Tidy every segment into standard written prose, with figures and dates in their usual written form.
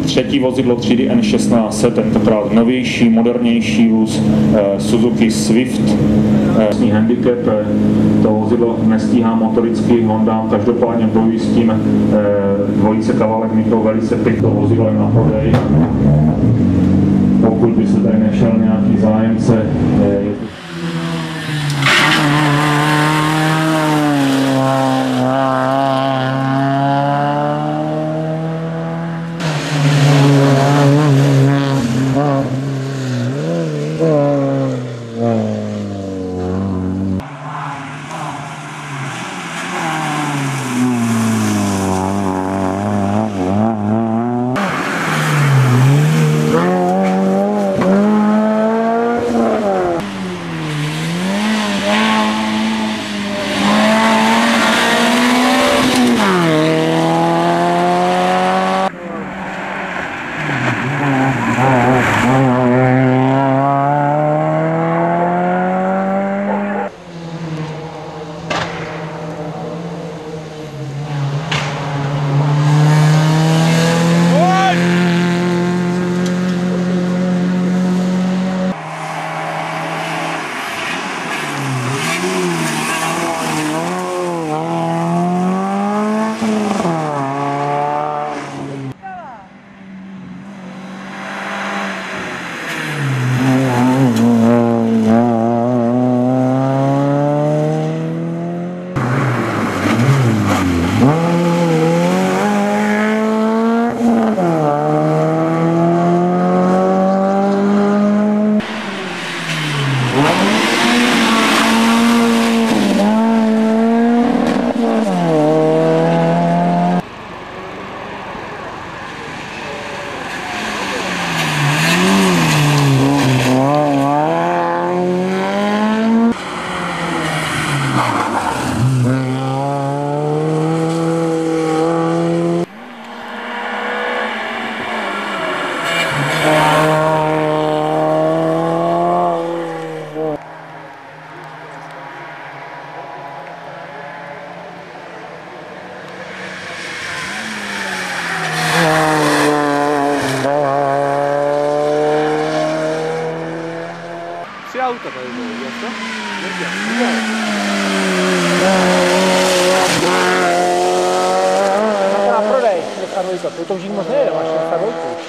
třetí vozidlo třídy N16, tentokrát novější, modernější vůz Suzuki Swift. Handicap, to vozidlo nestíhá motoricky, Honda každopádně bojují s tím dvojice Kavalek Mikl, velice pěkné vozidlo na prodej. Pokud by se tady nešel nějaký zájemce, auta tady bylo, viděl jsi to? Na prodej, to už jim moc nejde, máš na dvojku už.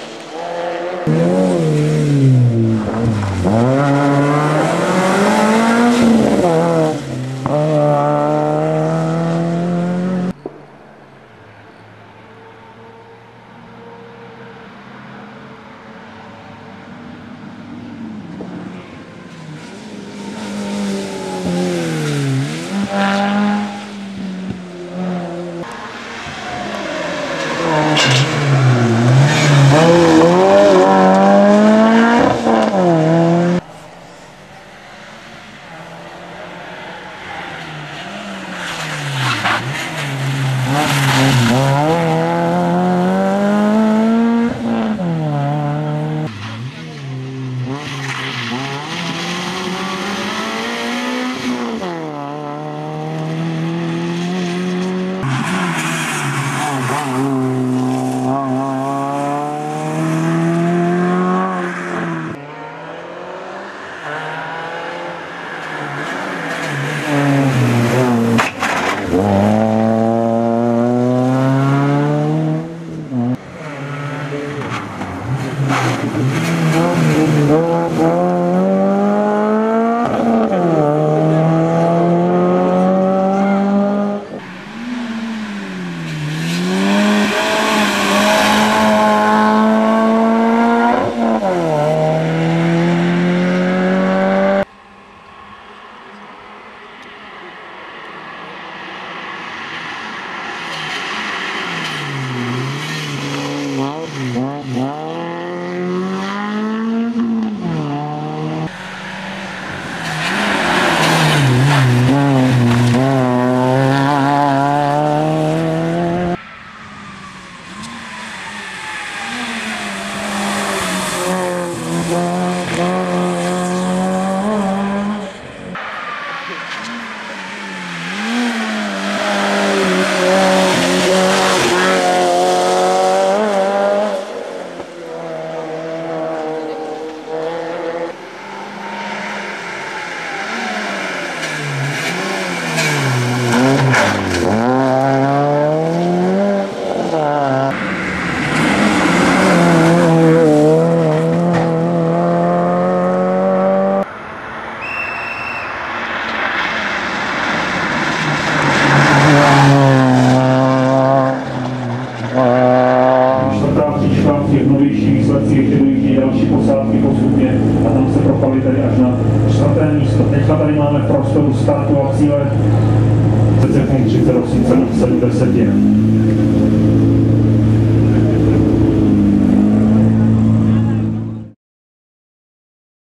Teďka tady máme v prostoru startu a cíle 38,7.